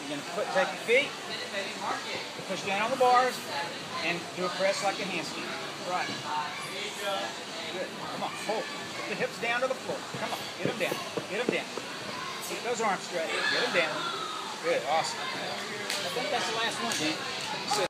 You're going to take your feet, push down on the bars, and do a press like a handstand. Right. Good. Come on, hold. Get the hips down to the floor. Come on, get them down. Get them down. Keep those arms straight. Get them down. Good, awesome. I think that's the last one, Dan.